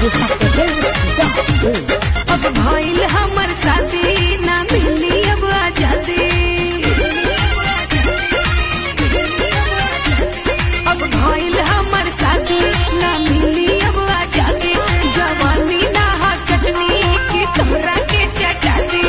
अब भइल हमर शादी ना मिली अब आजादी। अब भइल हमर शादी ना मिली अब आजादी। जवानी ना हा चटनी की तोहरा के चटा दी।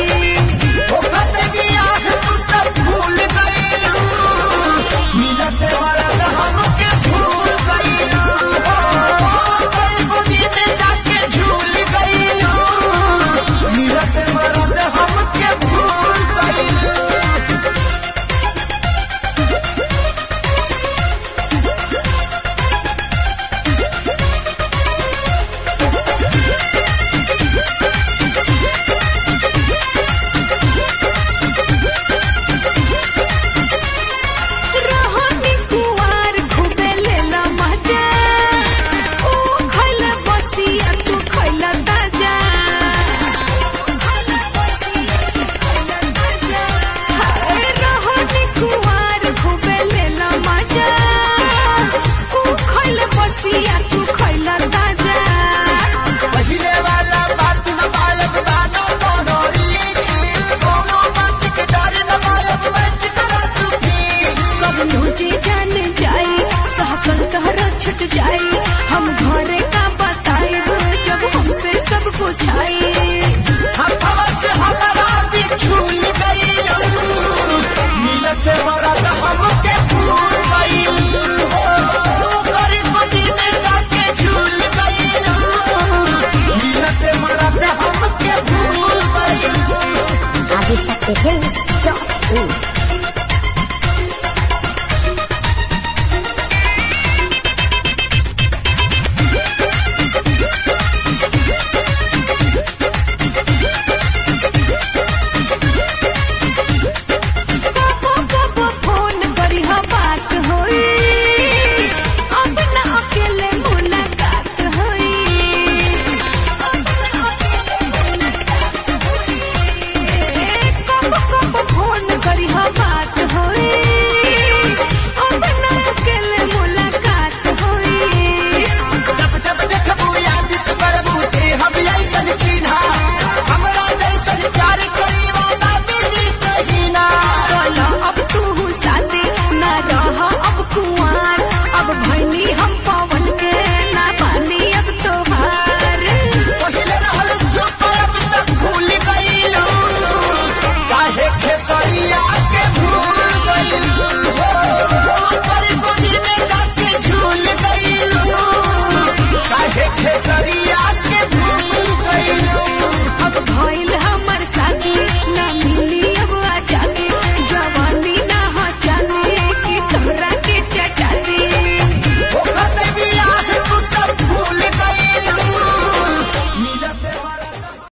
छुट जाए हम घरे का बताए जब हमसे सब कुछ आए। Adisakthehills.in